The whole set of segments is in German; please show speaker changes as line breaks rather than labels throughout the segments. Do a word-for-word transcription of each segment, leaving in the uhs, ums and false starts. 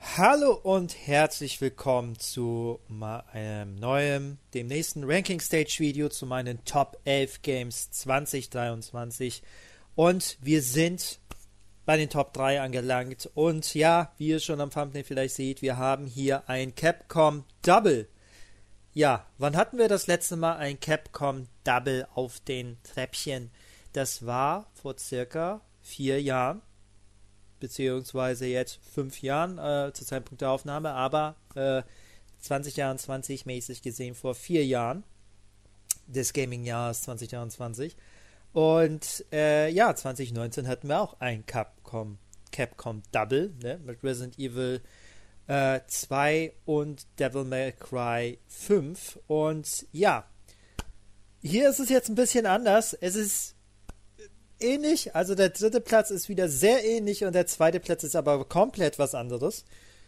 Hallo und herzlich willkommen zu ma- einem neuen, dem nächsten Ranking Stage Video zu meinen Top elf Games zwanzig dreiundzwanzig. Und wir sind bei den Top drei angelangt. Und ja, wie ihr schon am Thumbnail vielleicht seht, wir haben hier ein Capcom Double. Ja, wann hatten wir das letzte Mal ein Capcom Double auf den Treppchen? Das war vor circa vier Jahren. Beziehungsweise jetzt fünf Jahren äh, zu Zeitpunkt der Aufnahme, aber äh, zwanzig dreiundzwanzig mäßig gesehen vor vier Jahren des Gaming-Jahres zwanzig dreiundzwanzig. Und äh, ja, zwanzig neunzehn hatten wir auch ein Capcom, Capcom Double, ne, mit Resident Evil äh, zwei und Devil May Cry fünf. Und ja, hier ist es jetzt ein bisschen anders. Es ist ähnlich, also der dritte Platz ist wieder sehr ähnlich und der zweite Platz ist aber komplett was anderes.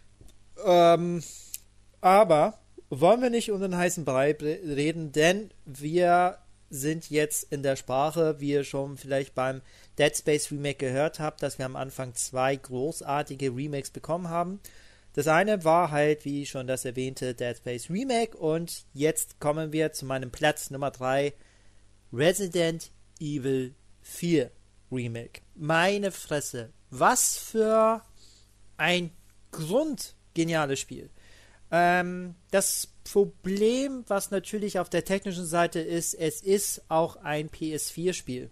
Ähm, aber wollen wir nicht um den heißen Brei reden, denn wir sind jetzt in der Sprache, wie ihr schon vielleicht beim Dead Space Remake gehört habt, dass wir am Anfang zwei großartige Remakes bekommen haben. Das eine war halt, wie schon das erwähnte, Dead Space Remake und jetzt kommen wir zu meinem Platz Nummer drei, Resident Evil vier Remake. Meine Fresse. Was für ein grundgeniales Spiel. Ähm, das Problem, was natürlich auf der technischen Seite ist, es ist auch ein P S vier Spiel.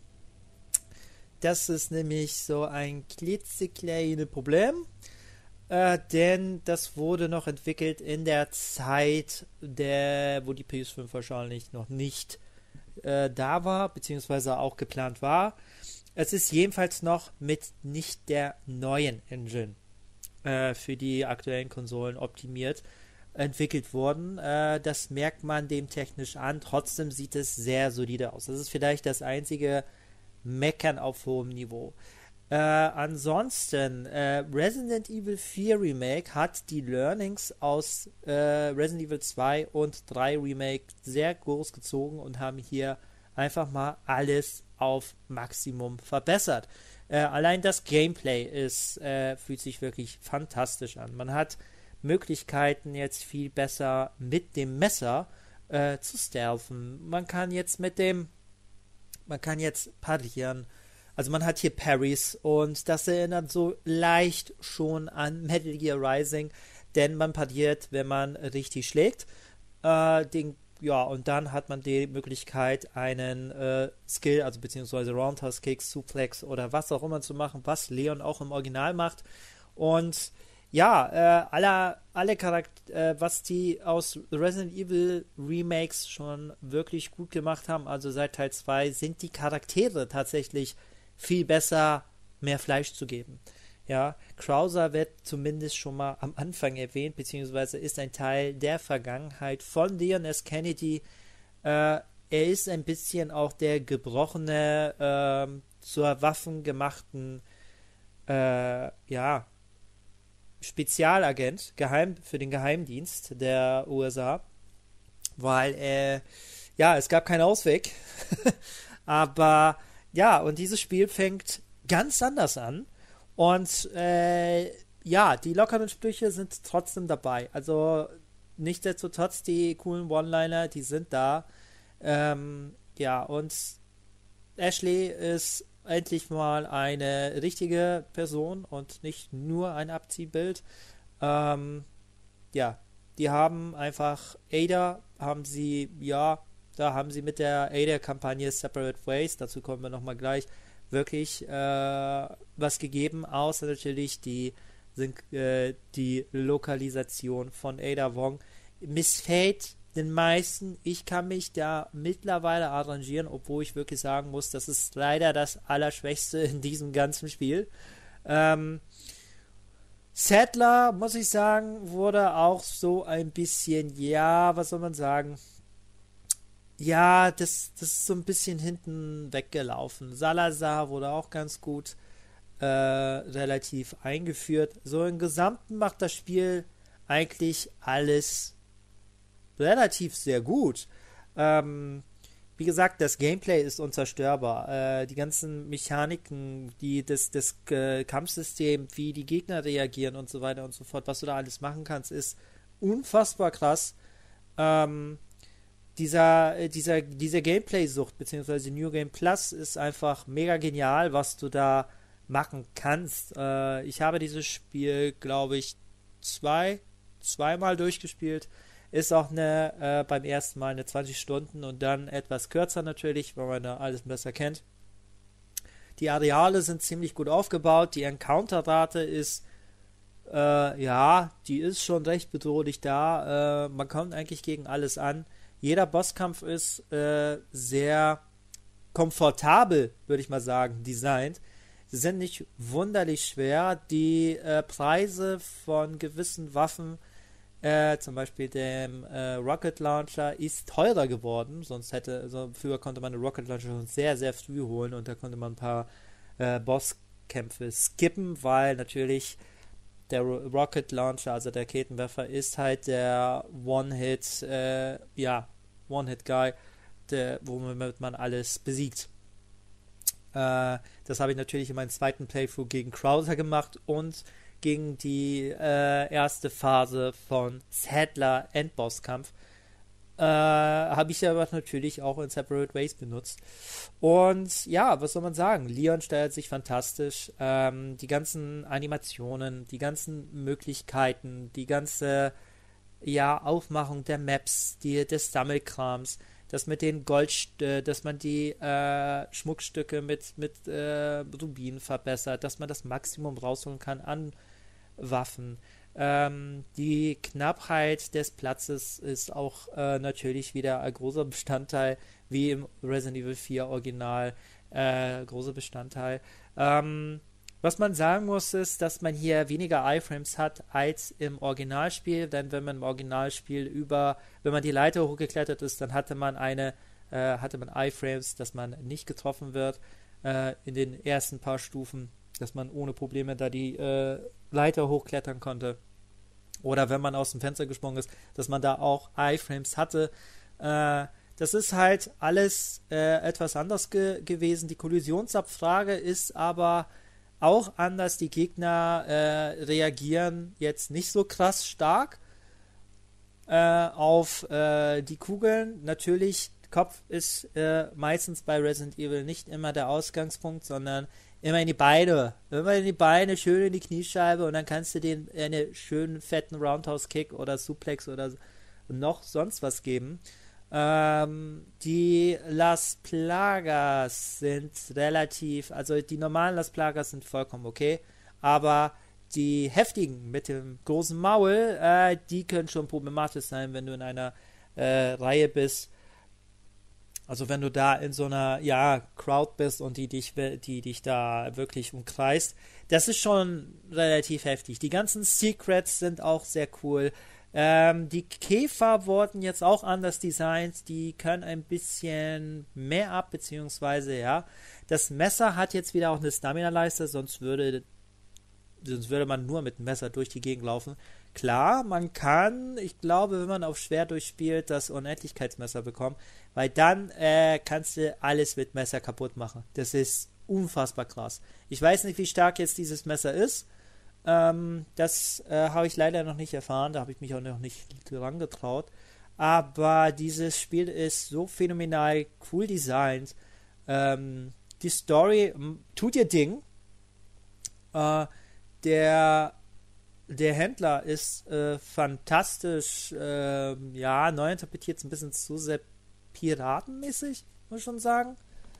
Das ist nämlich so ein klitzekleines Problem, äh, denn das wurde noch entwickelt in der Zeit, der, wo die P S fünf wahrscheinlich noch nicht Äh, da war, beziehungsweise auch geplant war. Es ist jedenfalls noch mit nicht der neuen Engine äh, für die aktuellen Konsolen optimiert entwickelt worden. Äh, das merkt man dem technisch an. Trotzdem sieht es sehr solide aus. Das ist vielleicht das einzige Meckern auf hohem Niveau. Äh, ansonsten, äh, Resident Evil vier Remake hat die Learnings aus äh, Resident Evil zwei und drei Remake sehr groß gezogen und haben hier einfach mal alles auf Maximum verbessert. Äh, allein das Gameplay ist, äh, fühlt sich wirklich fantastisch an. Man hat Möglichkeiten jetzt viel besser mit dem Messer äh, zu stealthen. Man kann jetzt mit dem, man kann jetzt parieren. Also man hat hier Parries und das erinnert so leicht schon an Metal Gear Rising, denn man pariert, wenn man richtig schlägt. Äh, den, ja, und dann hat man die Möglichkeit, einen äh, Skill, also beziehungsweise Roundhouse Kicks, Suplex oder was auch immer zu machen, was Leon auch im Original macht. Und ja, äh, alle, alle Charakter, äh, was die aus Resident Evil Remakes schon wirklich gut gemacht haben, also seit Teil zwei, sind die Charaktere tatsächlich viel besser, mehr Fleisch zu geben. Ja, Krauser wird zumindest schon mal am Anfang erwähnt, beziehungsweise ist ein Teil der Vergangenheit von Leon S. Kennedy. Äh, er ist ein bisschen auch der gebrochene, äh, zur Waffen gemachten, äh, ja, Spezialagent, Geheim, für den Geheimdienst der U S A, weil, äh, ja, es gab keinen Ausweg, aber ja, und dieses Spiel fängt ganz anders an. Und äh, ja, die lockeren Sprüche sind trotzdem dabei. Also nichtsdestotrotz, die coolen One-Liner, die sind da. Ähm, ja, und Ashley ist endlich mal eine richtige Person und nicht nur ein Abziehbild. Ähm, ja, die haben einfach Ada, haben sie, ja, da haben sie mit der Ada-Kampagne Separate Ways, dazu kommen wir nochmal gleich, wirklich äh, was gegeben, außer natürlich die, äh, die Lokalisation von Ada Wong. Missfällt den meisten. Ich kann mich da mittlerweile arrangieren, obwohl ich wirklich sagen muss, das ist leider das Allerschwächste in diesem ganzen Spiel. Ähm, Sadler, muss ich sagen, wurde auch so ein bisschen, ja, was soll man sagen, ja, das, das ist so ein bisschen hinten weggelaufen. Salazar wurde auch ganz gut äh, relativ eingeführt. So im Gesamten macht das Spiel eigentlich alles relativ sehr gut. Ähm, wie gesagt, das Gameplay ist unzerstörbar. Äh, die ganzen Mechaniken, die, das, das äh, Kampfsystem, wie die Gegner reagieren und so weiter und so fort, was du da alles machen kannst, ist unfassbar krass. Ähm, dieser, äh, dieser, diese Gameplay-Sucht, beziehungsweise New Game Plus, ist einfach mega genial, was du da machen kannst. Äh, ich habe dieses Spiel, glaube ich, zwei, zweimal durchgespielt. Ist auch eine, äh, beim ersten Mal eine zwanzig Stunden und dann etwas kürzer natürlich, weil man da alles besser kennt. Die Areale sind ziemlich gut aufgebaut. Die Encounter-Rate ist, äh, ja, die ist schon recht bedrohlich da. Äh, man kommt eigentlich gegen alles an. Jeder Bosskampf ist äh, sehr komfortabel, würde ich mal sagen, designt. Sie sind nicht wunderlich schwer. Die äh, Preise von gewissen Waffen, Äh, zum Beispiel dem äh, Rocket Launcher, ist teurer geworden. Sonst hätte, also früher konnte man den Rocket Launcher schon sehr, sehr früh holen und da konnte man ein paar äh, Bosskämpfe skippen, weil natürlich der Ro- Rocket Launcher, also der Raketenwerfer, ist halt der One-Hit, äh, ja, One-Hit-Guy, der, womit man alles besiegt. Äh, das habe ich natürlich in meinem zweiten Playthrough gegen Krauser gemacht und gegen die äh, erste Phase von Sadler Endbosskampf äh, habe ich aber natürlich auch in Separate Ways benutzt. Und ja, was soll man sagen? Leon steuert sich fantastisch. Ähm, die ganzen Animationen, die ganzen Möglichkeiten, die ganze ja, Aufmachung der Maps, die, des Sammelkrams, das mit den Gold, äh, dass man die äh, Schmuckstücke mit, mit äh, Rubinen verbessert, dass man das Maximum rausholen kann an Waffen. Ähm, die Knappheit des Platzes ist auch äh, natürlich wieder ein großer Bestandteil, wie im Resident Evil vier Original, äh, großer Bestandteil. Ähm, was man sagen muss, ist, dass man hier weniger Iframes hat als im Originalspiel, denn wenn man im Originalspiel über, wenn man die Leiter hochgeklettert ist, dann hatte man eine, äh, hatte man Iframes, dass man nicht getroffen wird äh, in den ersten paar Stufen, dass man ohne Probleme da die äh, Leiter hochklettern konnte. Oder wenn man aus dem Fenster gesprungen ist, dass man da auch Iframes hatte. Äh, das ist halt alles äh, etwas anders ge- gewesen. Die Kollisionsabfrage ist aber auch anders. Die Gegner äh, reagieren jetzt nicht so krass stark äh, auf äh, die Kugeln. Natürlich, Kopf ist äh, meistens bei Resident Evil nicht immer der Ausgangspunkt, sondern immer in die Beine. Immer in die Beine, schön in die Kniescheibe und dann kannst du den einen schönen fetten Roundhouse-Kick oder Suplex oder noch sonst was geben. Ähm, die Las Plagas sind relativ, also die normalen Las Plagas sind vollkommen okay, aber die heftigen mit dem großen Maul, äh, die können schon problematisch sein, wenn du in einer äh, Reihe bist. Also wenn du da in so einer, ja, Crowd bist und die dich, die dich da wirklich umkreist, das ist schon relativ heftig. Die ganzen Secrets sind auch sehr cool. Ähm, die Käfer wurden jetzt auch anders designt. Die können ein bisschen mehr ab, beziehungsweise, ja. Das Messer hat jetzt wieder auch eine Stamina-Leiste, sonst würde, sonst würde man nur mit dem Messer durch die Gegend laufen. Klar, man kann, ich glaube, wenn man auf schwer durchspielt, das Unendlichkeitsmesser bekommen, weil dann äh, kannst du alles mit Messer kaputt machen. Das ist unfassbar krass. Ich weiß nicht, wie stark jetzt dieses Messer ist. Ähm, das äh, habe ich leider noch nicht erfahren. Da habe ich mich auch noch nicht dran getraut. Aber dieses Spiel ist so phänomenal cool designt. Ähm, die Story m, tut ihr Ding. Äh, der Der Händler ist äh, fantastisch, äh, ja, neu interpretiert, ein bisschen zu sehr piratenmäßig, muss ich schon sagen.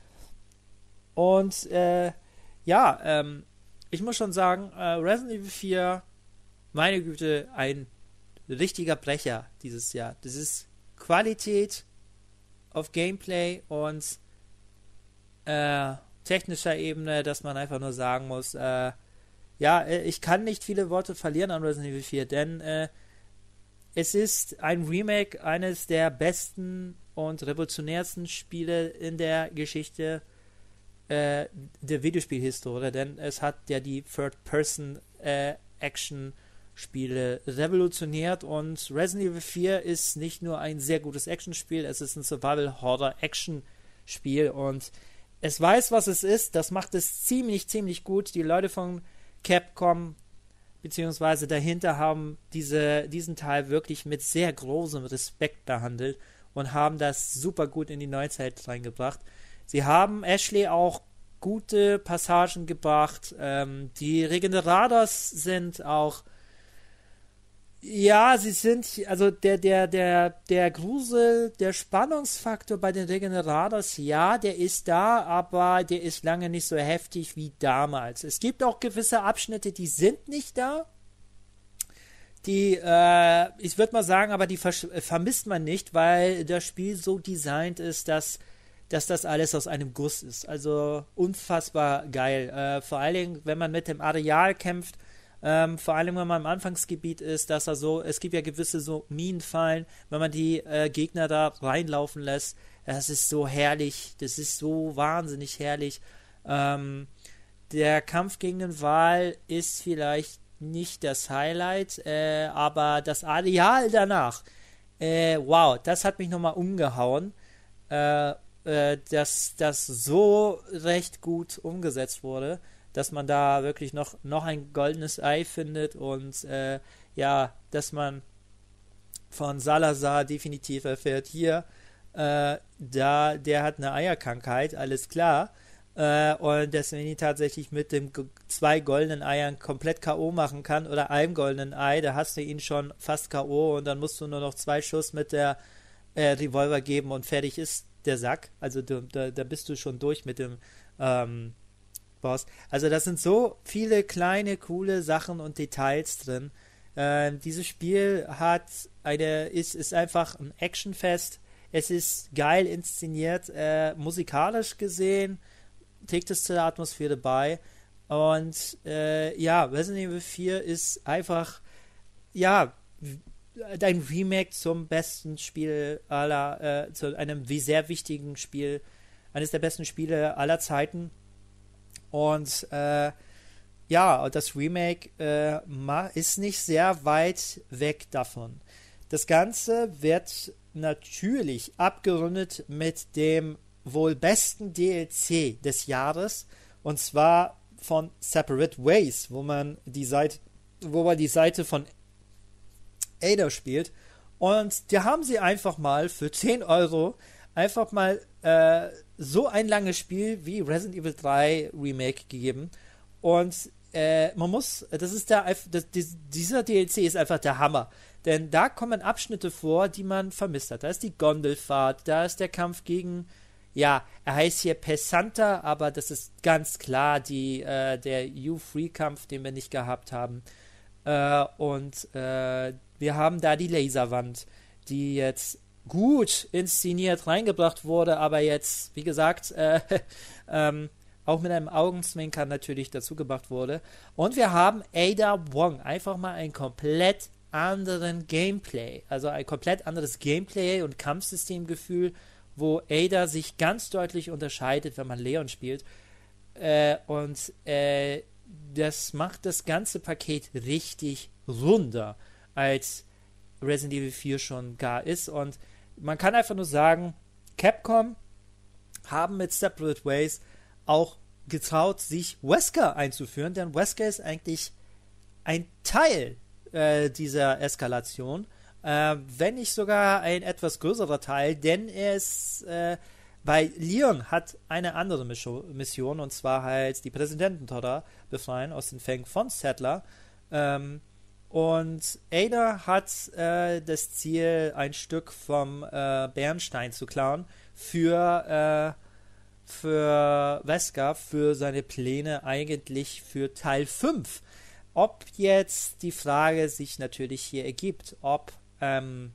Und äh, ja, ähm, ich muss schon sagen, äh, Resident Evil vier, meine Güte, ein richtiger Brecher dieses Jahr. Das ist Qualität auf Gameplay und äh, technischer Ebene, dass man einfach nur sagen muss, äh, ja, ich kann nicht viele Worte verlieren an Resident Evil vier, denn äh, es ist ein Remake eines der besten und revolutionärsten Spiele in der Geschichte äh, der Videospielhistorie, denn es hat ja die Third-Person-Action Spiele revolutioniert, und Resident Evil vier ist nicht nur ein sehr gutes Actionspiel, es ist ein Survival-Horror-Action-Spiel, und es weiß, was es ist. Das macht es ziemlich, ziemlich gut. Die Leute von Capcom beziehungsweise dahinter haben diese, diesen Teil wirklich mit sehr großem Respekt behandelt und haben das super gut in die Neuzeit reingebracht. Sie haben Ashley auch gute Passagen gebracht. Ähm, die Regenerators sind auch, ja, sie sind, also der, der, der, der Grusel, der Spannungsfaktor bei den Regenerators, ja, der ist da, aber der ist lange nicht so heftig wie damals. Es gibt auch gewisse Abschnitte, die sind nicht da. Die, äh, ich würde mal sagen, aber die versch- vermisst man nicht, weil das Spiel so designt ist, dass, dass das alles aus einem Guss ist. Also unfassbar geil. Äh, vor allen Dingen, wenn man mit dem Areal kämpft, ähm, vor allem, wenn man im Anfangsgebiet ist, dass er so, es gibt ja gewisse so Minenfallen, wenn man die äh, Gegner da reinlaufen lässt, das ist so herrlich, das ist so wahnsinnig herrlich. Ähm, der Kampf gegen den Wal ist vielleicht nicht das Highlight, äh, aber das Areal danach, äh, wow, das hat mich nochmal umgehauen, äh, äh, dass das so recht gut umgesetzt wurde, dass man da wirklich noch, noch ein goldenes Ei findet, und äh, ja, dass man von Salazar definitiv erfährt, hier, äh, da, der hat eine Eierkrankheit, alles klar, äh, und deswegen ihn tatsächlich mit dem g- zwei goldenen Eiern komplett K O machen kann, oder einem goldenen Ei, da hast du ihn schon fast K O, und dann musst du nur noch zwei Schuss mit der äh, Revolver geben und fertig ist der Sack, also du, da, da bist du schon durch mit dem ähm, Boss. Also das sind so viele kleine, coole Sachen und Details drin. Ähm, dieses Spiel hat eine, ist, ist einfach ein Actionfest. Es ist geil inszeniert, äh, musikalisch gesehen, trägt es zur Atmosphäre bei. Und äh, ja, Resident Evil vier ist einfach, ja, ein Remake zum besten Spiel aller, äh, zu einem wie sehr wichtigen Spiel, eines der besten Spiele aller Zeiten. Und äh, ja, das Remake äh, ist nicht sehr weit weg davon. Das Ganze wird natürlich abgerundet mit dem wohl besten D L C des Jahres, und zwar von Separate Ways, wo man die Seite, wo man die Seite von Ada spielt. Und da haben sie einfach mal für zehn Euro einfach mal äh, so ein langes Spiel wie Resident Evil drei Remake gegeben. Und äh, man muss, das ist der, das, dieser D L C ist einfach der Hammer. Denn da kommen Abschnitte vor, die man vermisst hat. Da ist die Gondelfahrt, da ist der Kampf gegen, ja, er heißt hier Pesanta, aber das ist ganz klar die, äh, der U-Free-Kampf, den wir nicht gehabt haben. Äh, und äh, wir haben da die Laserwand, die jetzt gut inszeniert reingebracht wurde, aber jetzt, wie gesagt, äh, ähm, auch mit einem Augenzwinkern natürlich dazu gebracht wurde. Und wir haben Ada Wong, einfach mal ein komplett anderen Gameplay, also ein komplett anderes Gameplay und Kampfsystemgefühl, wo Ada sich ganz deutlich unterscheidet, wenn man Leon spielt. Äh, und äh, das macht das ganze Paket richtig runder, als Resident Evil vier schon gar ist. Und man kann einfach nur sagen, Capcom haben mit Separate Ways auch getraut, sich Wesker einzuführen, denn Wesker ist eigentlich ein Teil äh, dieser Eskalation, äh, wenn nicht sogar ein etwas größerer Teil, denn er ist, äh, bei Leon hat eine andere Mission, und zwar halt die Präsidententochter befreien aus den Fängen von Sattler, ähm, und Ada hat äh, das Ziel, ein Stück vom äh, Bernstein zu klauen für, äh, für Wesker, für seine Pläne eigentlich für Teil fünf. Ob jetzt die Frage sich natürlich hier ergibt, ob ähm,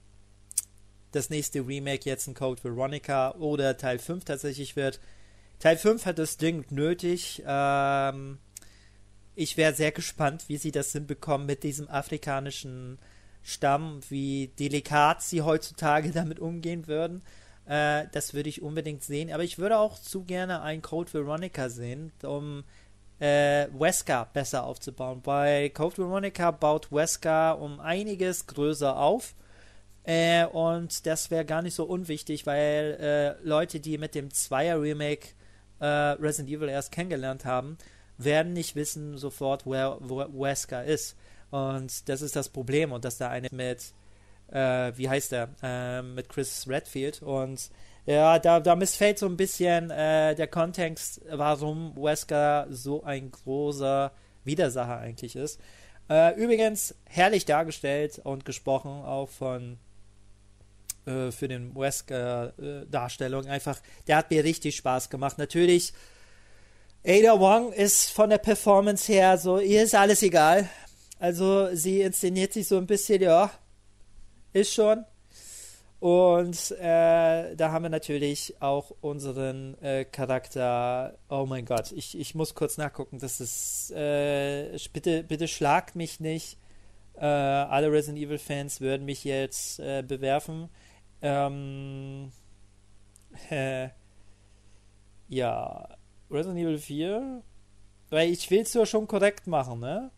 das nächste Remake jetzt ein Code Veronica oder Teil fünf tatsächlich wird. Teil fünf hat das dringend nötig. Ähm, ich wäre sehr gespannt, wie sie das hinbekommen mit diesem afrikanischen Stamm, wie delikat sie heutzutage damit umgehen würden. Äh, das würde ich unbedingt sehen. Aber ich würde auch zu gerne ein Code Veronica sehen, um äh, Wesker besser aufzubauen. Bei Code Veronica baut Wesker um einiges größer auf. Äh, und das wäre gar nicht so unwichtig, weil äh, Leute, die mit dem Zweier-Remake äh, Resident Evil erst kennengelernt haben, werden nicht wissen sofort, wer, wo Wesker ist. Und das ist das Problem. Und dass da eine mit, äh, wie heißt der, äh, mit Chris Redfield. Und ja, da, da missfällt so ein bisschen äh, der Kontext, warum Wesker so ein großer Widersacher eigentlich ist. Äh, übrigens, herrlich dargestellt und gesprochen, auch von äh, für den Wesker-Darstellung. Äh, Einfach, der hat mir richtig Spaß gemacht. Natürlich, Ada Wong ist von der Performance her so, ihr ist alles egal. Also, sie inszeniert sich so ein bisschen, ja, ist schon. Und äh, da haben wir natürlich auch unseren äh, Charakter. Oh mein Gott, ich, ich muss kurz nachgucken. Das ist äh, bitte bitte schlagt mich nicht. Äh, alle Resident Evil Fans würden mich jetzt äh, bewerfen. Ähm, äh, ja, Resident Evil vier. Weil ich will es ja schon korrekt machen, ne?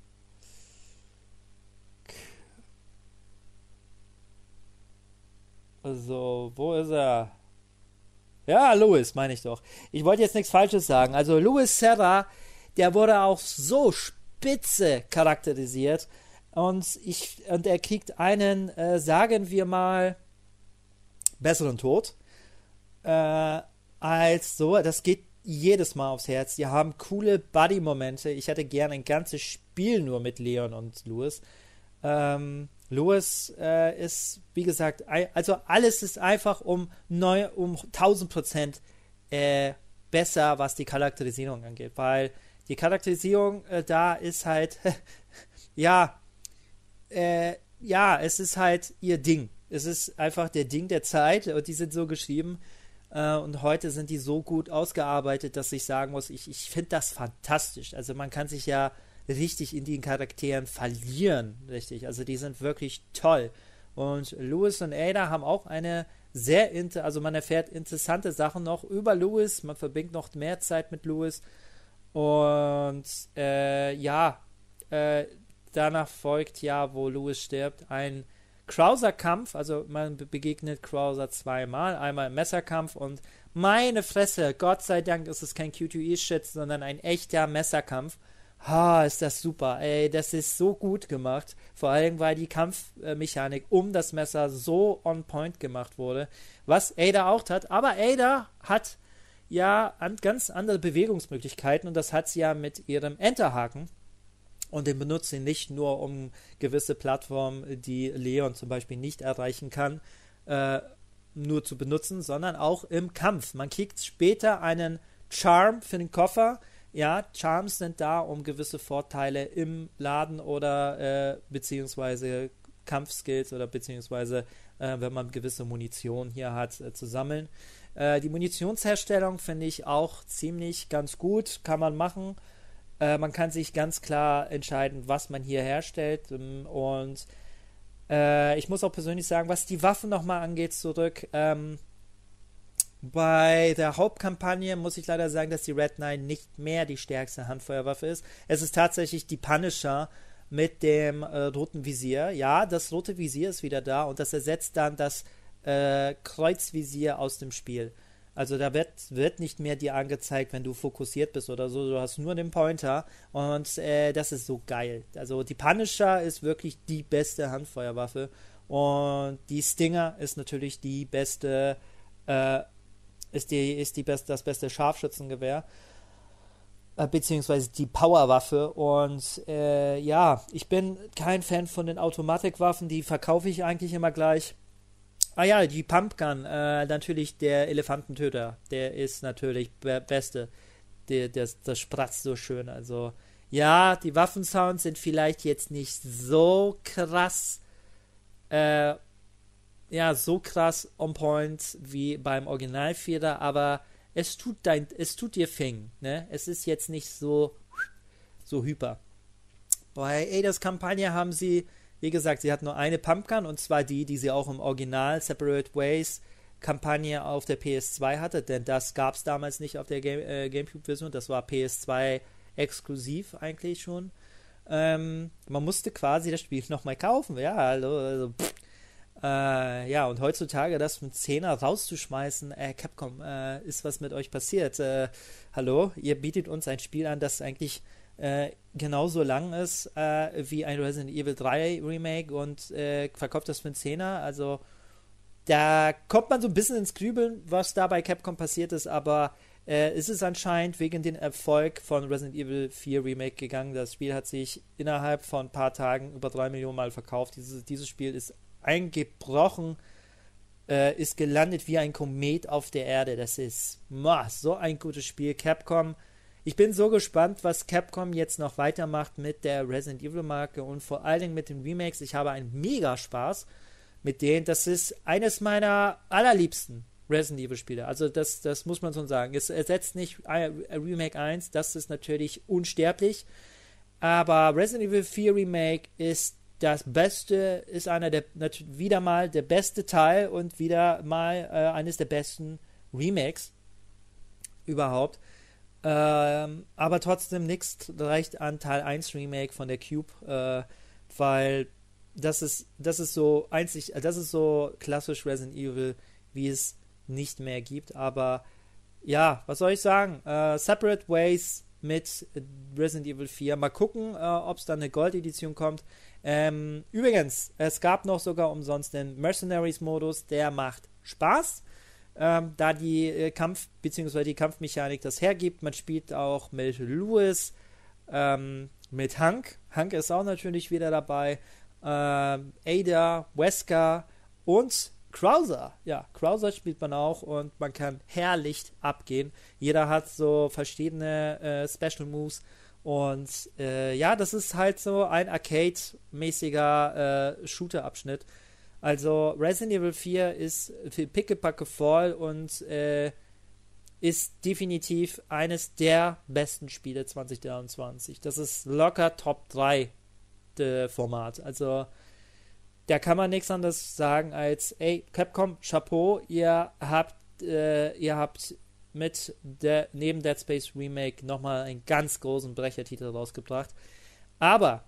Also, wo ist er? Ja, Louis, meine ich doch. Ich wollte jetzt nichts Falsches sagen. Also, Louis Serra, der wurde auch so spitze charakterisiert. Und, ich, und er kriegt einen, äh, sagen wir mal, besseren Tod. Äh, als so. Das geht jedes Mal aufs Herz. Die haben coole Buddy-Momente. Ich hätte gerne ein ganzes Spiel nur mit Leon und Louis. Ähm. Louis äh, ist, wie gesagt, ein, also alles ist einfach um, neu, um tausend Prozent äh, besser, was die Charakterisierung angeht, weil die Charakterisierung äh, da ist halt, ja, äh, ja, es ist halt ihr Ding. Es ist einfach der Ding der Zeit und die sind so geschrieben äh, und heute sind die so gut ausgearbeitet, dass ich sagen muss, ich, ich finde das fantastisch. Also man kann sich ja richtig in den Charakteren verlieren, richtig. Also die sind wirklich toll. Und Louis und Ada haben auch eine sehr, inter- also man erfährt interessante Sachen noch über Louis, man verbringt noch mehr Zeit mit Louis. Und äh, ja, äh, danach folgt ja, wo Louis stirbt, ein Krauser-Kampf, also man be- begegnet Krauser zweimal, einmal im Messerkampf und meine Fresse, Gott sei Dank ist es kein Q T E-Shit, sondern ein echter Messerkampf. Ha, ist das super, ey, das ist so gut gemacht, vor allem, weil die Kampfmechanik um das Messer so on point gemacht wurde, was Ada auch hat, aber Ada hat ja an, ganz andere Bewegungsmöglichkeiten und das hat sie ja mit ihrem Enterhaken und den benutzt sie nicht nur um gewisse Plattformen, die Leon zum Beispiel nicht erreichen kann, äh, nur zu benutzen, sondern auch im Kampf. Man kriegt später einen Charm für den Koffer. Ja, Charms sind da, um gewisse Vorteile im Laden oder äh, beziehungsweise Kampfskills oder beziehungsweise äh, wenn man gewisse Munition hier hat, äh, zu sammeln. Äh, die Munitionsherstellung finde ich auch ziemlich ganz gut, kann man machen. Äh, man kann sich ganz klar entscheiden, was man hier herstellt und äh, ich muss auch persönlich sagen, was die Waffen nochmal angeht, zurück, ähm, bei der Hauptkampagne muss ich leider sagen, dass die Red neun nicht mehr die stärkste Handfeuerwaffe ist. Es ist tatsächlich die Punisher mit dem äh, roten Visier. Ja, das rote Visier ist wieder da und das ersetzt dann das äh, Kreuzvisier aus dem Spiel. Also da wird, wird nicht mehr dir angezeigt, wenn du fokussiert bist oder so. Du hast nur den Pointer und äh, das ist so geil. Also die Punisher ist wirklich die beste Handfeuerwaffe und die Stinger ist natürlich die beste äh, ist die, ist die best, das beste Scharfschützengewehr, äh, beziehungsweise die Powerwaffe. Und äh, ja, ich bin kein Fan von den Automatikwaffen, die verkaufe ich eigentlich immer gleich. Ah ja, die Pumpgun, äh, natürlich der Elefantentöter, der ist natürlich be- beste. Der, das, das spratzt so schön. Also ja, die Waffensounds sind vielleicht jetzt nicht so krass, äh, ja, so krass on point wie beim Originalvierer, aber es tut dein, es tut dir Fing, ne? Es ist jetzt nicht so, so hyper. Bei Adas Kampagne haben sie, wie gesagt, sie hat nur eine Pumpgun und zwar die, die sie auch im Original Separate Ways Kampagne auf der P S zwei hatte, denn das gab es damals nicht auf der Game, äh, Gamecube-Version, das war P S zwei exklusiv eigentlich schon. Ähm, man musste quasi das Spiel nochmal kaufen, ja, also, also pff. Äh, ja, und heutzutage das mit Zehner rauszuschmeißen, äh, Capcom, äh, ist was mit euch passiert? Äh, hallo, ihr bietet uns ein Spiel an, das eigentlich äh, genauso lang ist äh, wie ein Resident Evil drei Remake und äh, verkauft das für einen Zehner, also da kommt man so ein bisschen ins Grübeln, was da bei Capcom passiert ist, aber äh, ist es anscheinend wegen dem Erfolg von Resident Evil vier Remake gegangen. Das Spiel hat sich innerhalb von ein paar Tagen über drei Millionen Mal verkauft. Dieses, dieses Spiel ist eingebrochen, äh, ist gelandet wie ein Komet auf der Erde. Das ist muah, so ein gutes Spiel. Capcom, ich bin so gespannt, was Capcom jetzt noch weitermacht mit der Resident Evil Marke und vor allen Dingen mit den Remakes. Ich habe einen mega Spaß mit denen. Das ist eines meiner allerliebsten Resident Evil Spiele. Also das, das muss man so sagen. Es ersetzt nicht Remake eins, das ist natürlich unsterblich, aber Resident Evil vier Remake ist das Beste, ist einer der, wieder mal der beste Teil und wieder mal äh, eines der besten Remakes überhaupt. Ähm, aber trotzdem nichts reicht an Teil eins Remake von der Cube, äh, weil das ist, das ist so einzig, das ist so klassisch Resident Evil, wie es nicht mehr gibt. Aber ja, was soll ich sagen? Äh, Separate Ways mit Resident Evil vier. Mal gucken, äh, ob es dann eine Gold-Edition kommt. Ähm, übrigens, es gab noch sogar umsonst den Mercenaries-Modus, der macht Spaß, ähm, da die äh, Kampf- bzw. die Kampfmechanik das hergibt. Man spielt auch mit Louis, ähm, mit Hank. Hank ist auch natürlich wieder dabei. Ähm, Ada, Wesker und Krauser. Ja, Krauser spielt man auch und man kann herrlich abgehen. Jeder hat so verschiedene äh, Special Moves. Und äh, ja, das ist halt so ein Arcade-mäßiger äh, Shooter-Abschnitt. Also Resident Evil vier ist pickepacke voll und äh, ist definitiv eines der besten Spiele zwanzig dreiundzwanzig. Das ist locker Top drei de Format. Also da kann man nichts anderes sagen als, ey, Capcom, Chapeau, ihr habt, äh, ihr habt mit der, neben Dead Space Remake nochmal einen ganz großen Brechertitel rausgebracht. Aber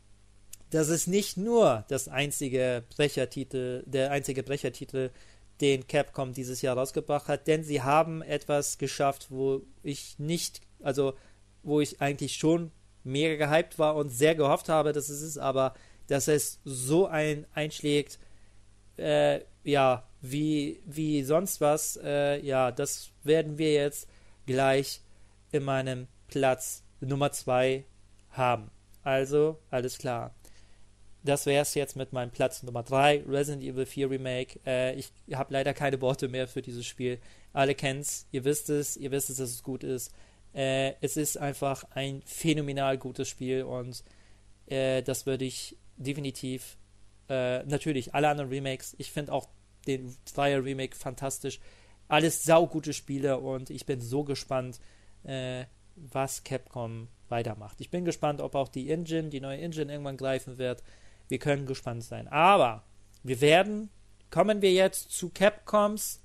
das ist nicht nur das einzige Brechertitel, der einzige Brechertitel, den Capcom dieses Jahr rausgebracht hat, denn sie haben etwas geschafft, wo ich nicht, also wo ich eigentlich schon mega gehypt war und sehr gehofft habe, dass es ist, aber dass es so ein einschlägt, äh, ja, wie, wie sonst was, äh, ja, das werden wir jetzt gleich in meinem Platz Nummer zwei haben. Also, alles klar. Das wäre es jetzt mit meinem Platz Nummer drei, Resident Evil vier Remake. Äh, ich habe leider keine Worte mehr für dieses Spiel. Alle kennen's, ihr wisst es, ihr wisst es, dass es gut ist. Äh, es ist einfach ein phänomenal gutes Spiel und äh, das würde ich definitiv, äh, natürlich alle anderen Remakes, ich finde auch den Dreier Remake fantastisch. Alles saugute Spiele und ich bin so gespannt, äh, was Capcom weitermacht. Ich bin gespannt, ob auch die Engine, die neue Engine irgendwann greifen wird. Wir können gespannt sein. Aber wir werden, kommen wir jetzt zu Capcoms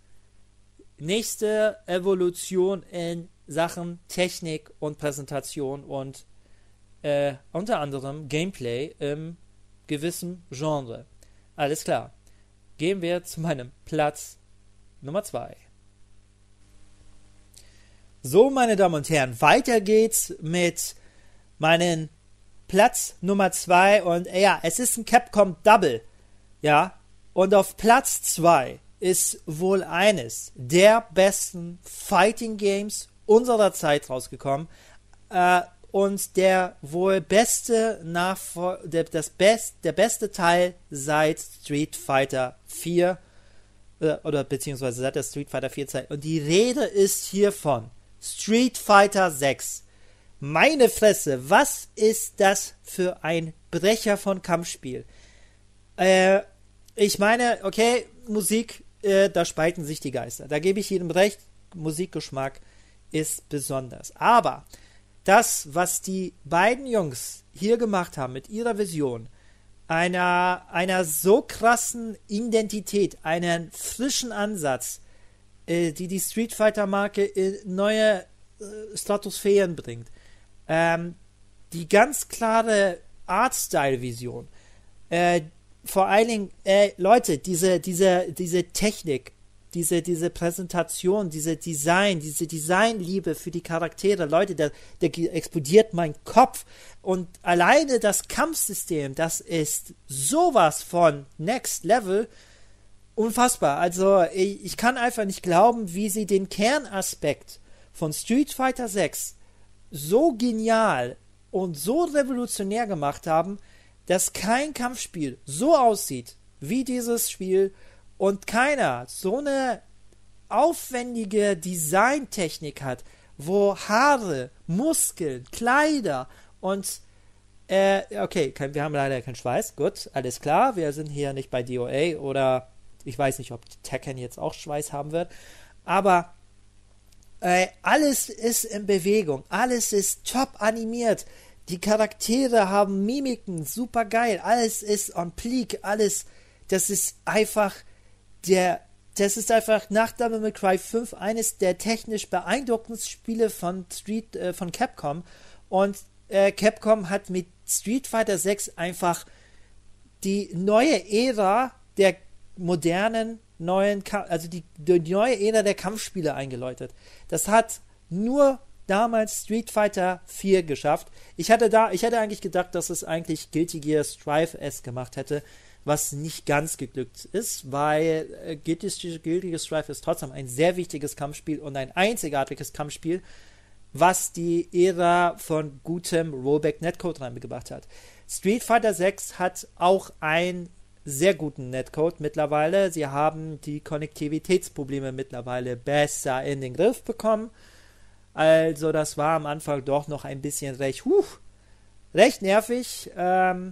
nächste Evolution in Sachen Technik und Präsentation und äh, unter anderem Gameplay im gewissen Genre. Alles klar. Gehen wir zu meinem Platz Nummer zwei. So, meine Damen und Herren, weiter geht's mit meinem Platz Nummer zwei und äh, ja, es ist ein Capcom Double, ja, und auf Platz zwei ist wohl eines der besten Fighting Games unserer Zeit rausgekommen, äh, und der wohl beste Nachfol- der, das Best, der beste Teil seit Street Fighter vier, äh, oder beziehungsweise seit der Street Fighter vier Zeit, und die Rede ist hier von Street Fighter sechs. Meine Fresse, was ist das für ein Brecher von Kampfspiel? Äh, ich meine, okay, Musik, äh, da spalten sich die Geister. Da gebe ich jedem recht, Musikgeschmack ist besonders. Aber das, was die beiden Jungs hier gemacht haben mit ihrer Vision, einer, einer so krassen Identität, einen frischen Ansatz, äh, die die Street Fighter Marke in neue äh, Stratosphären bringt, ähm, die ganz klare Artstyle-Vision, äh, vor allen Dingen, äh, Leute, diese, diese, diese Technik, diese, diese Präsentation, diese Design, diese Designliebe für die Charaktere, Leute, da, da explodiert mein Kopf. Und alleine das Kampfsystem, das ist sowas von Next Level. Unfassbar. Also, ich, ich kann einfach nicht glauben, wie sie den Kernaspekt von Street Fighter sechs so genial und so revolutionär gemacht haben, dass kein Kampfspiel so aussieht wie dieses Spiel und keiner so eine aufwendige Designtechnik hat, wo Haare, Muskeln, Kleider und äh, okay, kein, wir haben leider keinen Schweiß, gut, alles klar, wir sind hier nicht bei D O A oder ich weiß nicht, ob Tekken jetzt auch Schweiß haben wird, aber äh, alles ist in Bewegung, alles ist top animiert, die Charaktere haben Mimiken, super geil, alles ist on fleek, alles, das ist einfach der, das ist einfach nach Devil May Cry fünf eines der technisch beeindruckendsten Spiele von Street, äh, von Capcom und äh, Capcom hat mit Street Fighter sechs einfach die neue Ära der modernen neuen, also die, die neue Ära der Kampfspiele eingeläutet. Das hat nur damals Street Fighter vier geschafft. Ich hatte da, ich hätte eigentlich gedacht, dass es eigentlich Guilty Gear Strive S gemacht hätte, was nicht ganz geglückt ist, weil äh, Guilty, Guilty Gear Strive ist trotzdem ein sehr wichtiges Kampfspiel und ein einzigartiges Kampfspiel, was die Ära von gutem Rollback-Netcode reingebracht hat. Street Fighter sechs hat auch einen sehr guten Netcode mittlerweile. Sie haben die Konnektivitätsprobleme mittlerweile besser in den Griff bekommen. Also das war am Anfang doch noch ein bisschen recht, huh, recht nervig. Ähm,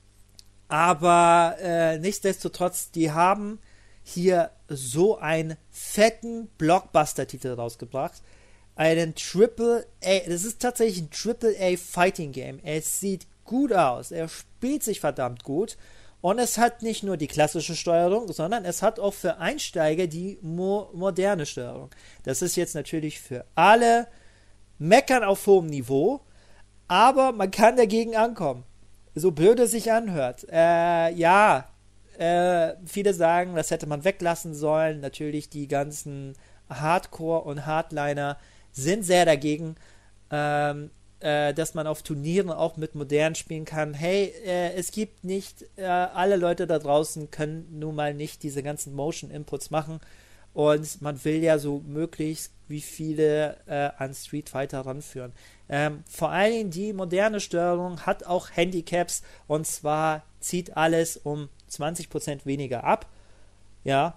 aber äh, nichtsdestotrotz, die haben hier so einen fetten Blockbuster-Titel rausgebracht. Einen Triple A, das ist tatsächlich ein Triple A Fighting Game. Es sieht gut aus, er spielt sich verdammt gut. Und es hat nicht nur die klassische Steuerung, sondern es hat auch für Einsteiger die mo- moderne Steuerung. Das ist jetzt natürlich für alle meckern auf hohem Niveau, aber man kann dagegen ankommen. So blöd es sich anhört. Äh, ja, äh, viele sagen, das hätte man weglassen sollen. Natürlich die ganzen Hardcore- und Hardliner sind sehr dagegen, ähm, äh, dass man auf Turnieren auch mit modern spielen kann. Hey, äh, es gibt nicht, äh, alle Leute da draußen können nun mal nicht diese ganzen Motion-Inputs machen und man will ja so möglichst wie viele äh, an Street Fighter ranführen. Ähm, vor allen Dingen die moderne Steuerung hat auch Handicaps und zwar zieht alles um zwanzig Prozent weniger ab. Ja.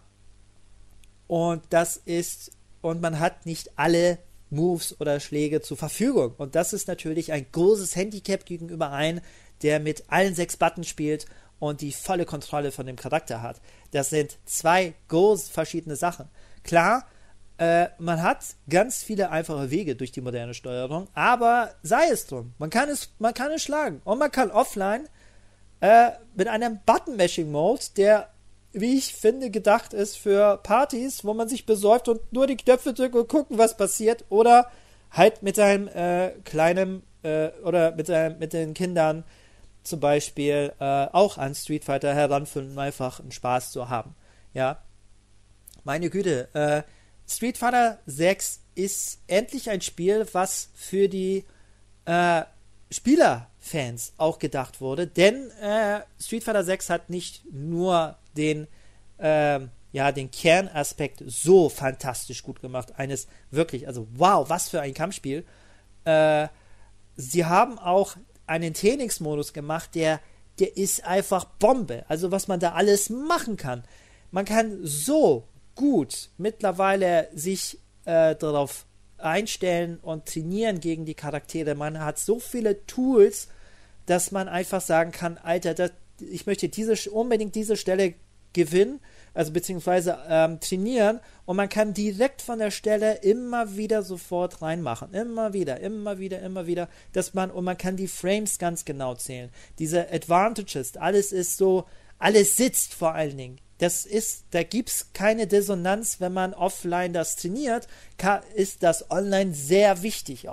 Und das ist, und man hat nicht alle Moves oder Schläge zur Verfügung. Und das ist natürlich ein großes Handicap gegenüber einem, der mit allen sechs Buttons spielt und die volle Kontrolle von dem Charakter hat. Das sind zwei groß verschiedene Sachen. Klar, äh, man hat ganz viele einfache Wege durch die moderne Steuerung, aber sei es drum. Man kann es, man kann es schlagen. Und man kann offline äh, mit einem Button-Mashing-Mode, der, wie ich finde, gedacht ist für Partys, wo man sich besäuft und nur die Knöpfe drückt und gucken, was passiert. Oder halt mit seinem äh, kleinen äh, oder mit, seinem, mit den Kindern zum Beispiel äh, auch an Street Fighter heranführen, um einfach einen Spaß zu haben. Ja, meine Güte. Äh, Street Fighter sechs ist endlich ein Spiel, was für die äh, Spielerfans auch gedacht wurde, denn äh, Street Fighter sechs hat nicht nur den, äh, ja, den Kernaspekt so fantastisch gut gemacht, eines wirklich, also wow, was für ein Kampfspiel. Äh, sie haben auch einen Trainingsmodus gemacht, der, der ist einfach Bombe, also was man da alles machen kann. Man kann so gut mittlerweile sich äh, darauf einstellen und trainieren gegen die Charaktere. Man hat so viele Tools, dass man einfach sagen kann, Alter, das, ich möchte diese, unbedingt diese Stelle gewinnen, also beziehungsweise ähm, trainieren und man kann direkt von der Stelle immer wieder sofort reinmachen. Immer wieder, immer wieder, immer wieder, dass man, und man kann die Frames ganz genau zählen. Diese Advantages, alles ist so, alles sitzt vor allen Dingen. Das ist, da gibt es keine Dissonanz, wenn man offline das trainiert, kann, ist das online sehr wichtig auch.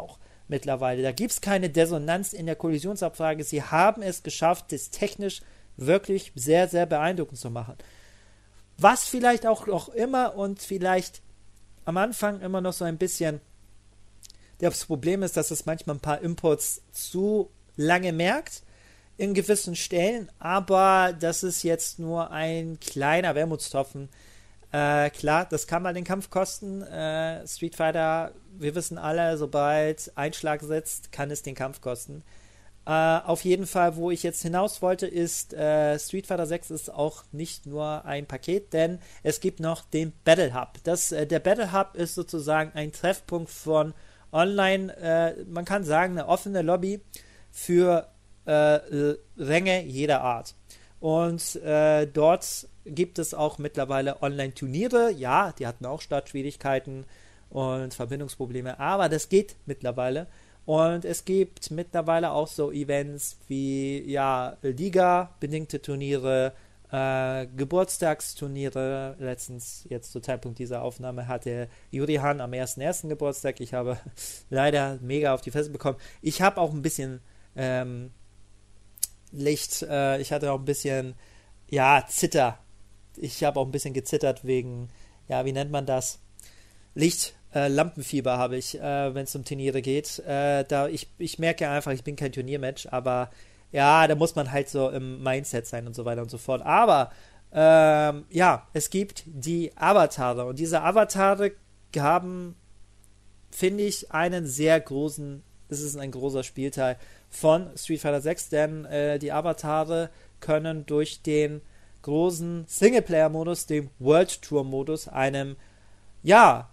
mittlerweile. Da gibt es keine Dissonanz in der Kollisionsabfrage. Sie haben es geschafft, das technisch wirklich sehr, sehr beeindruckend zu machen. Was vielleicht auch noch immer und vielleicht am Anfang immer noch so ein bisschen das Problem ist, dass es manchmal ein paar Inputs zu lange merkt in gewissen Stellen, aber das ist jetzt nur ein kleiner Wermutstropfen. Äh, klar, das kann mal den Kampf kosten. Äh, Street Fighter, wir wissen alle, sobald Einschlag setzt, kann es den Kampf kosten. Äh, auf jeden Fall, wo ich jetzt hinaus wollte, ist, äh, Street Fighter sechs ist auch nicht nur ein Paket, denn es gibt noch den Battle Hub. Das, äh, der Battle Hub ist sozusagen ein Treffpunkt von online, äh, man kann sagen, eine offene Lobby für äh, Ränge jeder Art. Und äh, dort gibt es auch mittlerweile Online-Turniere. Ja, die hatten auch Startschwierigkeiten und Verbindungsprobleme, aber das geht mittlerweile. Und es gibt mittlerweile auch so Events wie ja, Liga-bedingte Turniere, äh, Geburtstagsturniere. Letztens, jetzt zu Zeitpunkt dieser Aufnahme, hatte Yuri Han am ersten ersten Geburtstag. Ich habe leider mega auf die Fresse bekommen. Ich habe auch ein bisschen ähm, Licht, äh, ich hatte auch ein bisschen, ja, Zitter. Ich habe auch ein bisschen gezittert wegen, ja, wie nennt man das? Licht, äh, Lampenfieber habe ich, äh, wenn es um Turniere geht. Äh, da ich, ich merke einfach, ich bin kein Turniermatch, aber ja, da muss man halt so im Mindset sein und so weiter und so fort. Aber ähm, ja, es gibt die Avatare und diese Avatare haben, finde ich, einen sehr großen, es ist ein großer Spielteil von Street Fighter sechs, denn äh, die Avatare können durch den großen Singleplayer-Modus, dem World Tour-Modus, einem, ja,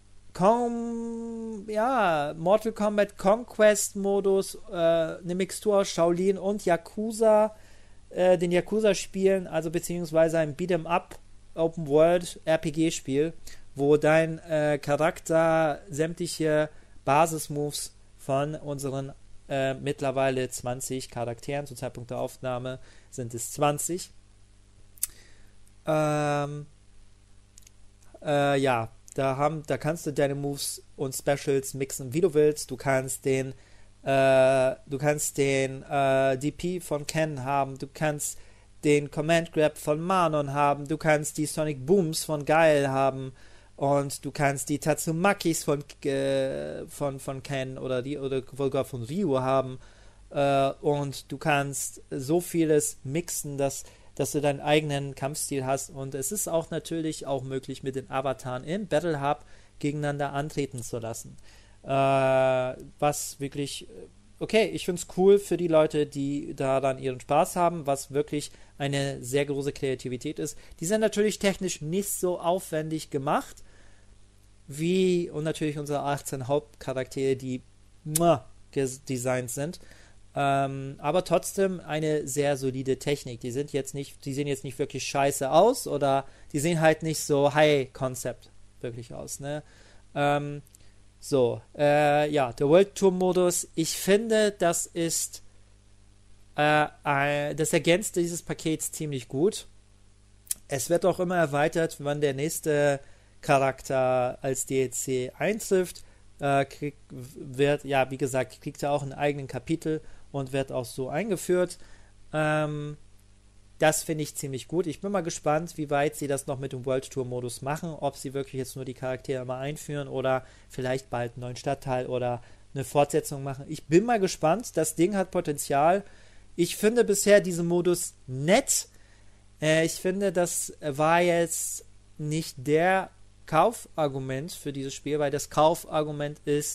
kaum, ja, Mortal Kombat Conquest-Modus, äh, eine Mixtur aus Shaolin und Yakuza, äh, den Yakuza-Spielen, also beziehungsweise ein Beat'em-up Open-World-R P G-Spiel, wo dein äh, Charakter sämtliche Basis-Moves von unseren äh, mittlerweile zwanzig Charakteren, zum Zeitpunkt der Aufnahme sind es zwanzig, ähm, äh, ja, Da, haben, da kannst du deine Moves und Specials mixen, wie du willst. Du kannst den, äh, du kannst den äh, D P von Ken haben. Du kannst den Command Grab von Manon haben. Du kannst die Sonic Booms von Guile haben. Und du kannst die Tatsumakis von, äh, von, von Ken oder die oder sogar von Ryu haben. Äh, und du kannst so vieles mixen, dass dass du deinen eigenen Kampfstil hast, und es ist auch natürlich auch möglich, mit den Avataren im Battle Hub gegeneinander antreten zu lassen. Äh, was wirklich, okay, ich finde es cool für die Leute, die da dann ihren Spaß haben, was wirklich eine sehr große Kreativität ist. Die sind natürlich technisch nicht so aufwendig gemacht, wie, und natürlich unsere achtzehn Hauptcharaktere, die muah, designt sind. Ähm, aber trotzdem eine sehr solide Technik. Die sind jetzt nicht, die sehen jetzt nicht wirklich scheiße aus, oder die sehen halt nicht so High-Concept wirklich aus, ne? Ähm, so, äh, ja, der World Tour Modus, ich finde, das ist äh, äh, das ergänzt dieses Pakets ziemlich gut. Es wird auch immer erweitert, wann der nächste Charakter als D L C eintrifft. Äh, krieg, wird, ja, wie gesagt, kriegt er auch einen eigenen Kapitel und wird auch so eingeführt. Ähm, das finde ich ziemlich gut. Ich bin mal gespannt, wie weit sie das noch mit dem World Tour Modus machen, ob sie wirklich jetzt nur die Charaktere mal einführen oder vielleicht bald einen neuen Stadtteil oder eine Fortsetzung machen. Ich bin mal gespannt. Das Ding hat Potenzial. Ich finde bisher diesen Modus nett. Äh, ich finde, das war jetzt nicht der Kaufargument für dieses Spiel, weil das Kaufargument ist,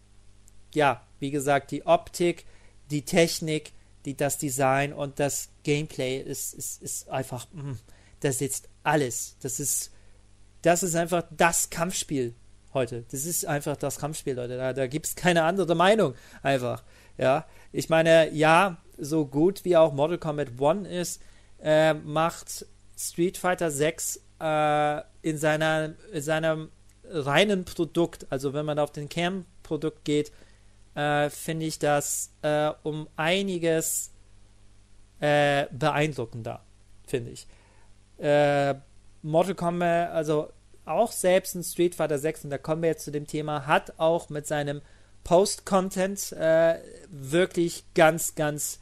ja, wie gesagt, die Optik, die Technik, die, das Design und das Gameplay ist, ist, ist einfach, mh, das sitzt alles. Das ist, das ist einfach das Kampfspiel heute. Das ist einfach das Kampfspiel, Leute. Da, da gibt es keine andere Meinung. Einfach, ja. Ich meine, ja, so gut wie auch Mortal Kombat eins ist, äh, macht Street Fighter sechs äh, in, seiner, in seinem reinen Produkt, also wenn man auf den Kernprodukt geht, äh, finde ich das äh, um einiges äh, beeindruckender, finde ich. Äh, Mortal Kombat, also auch selbst in Street Fighter sechs, und da kommen wir jetzt zu dem Thema, hat auch mit seinem Post-Content äh, wirklich ganz, ganz,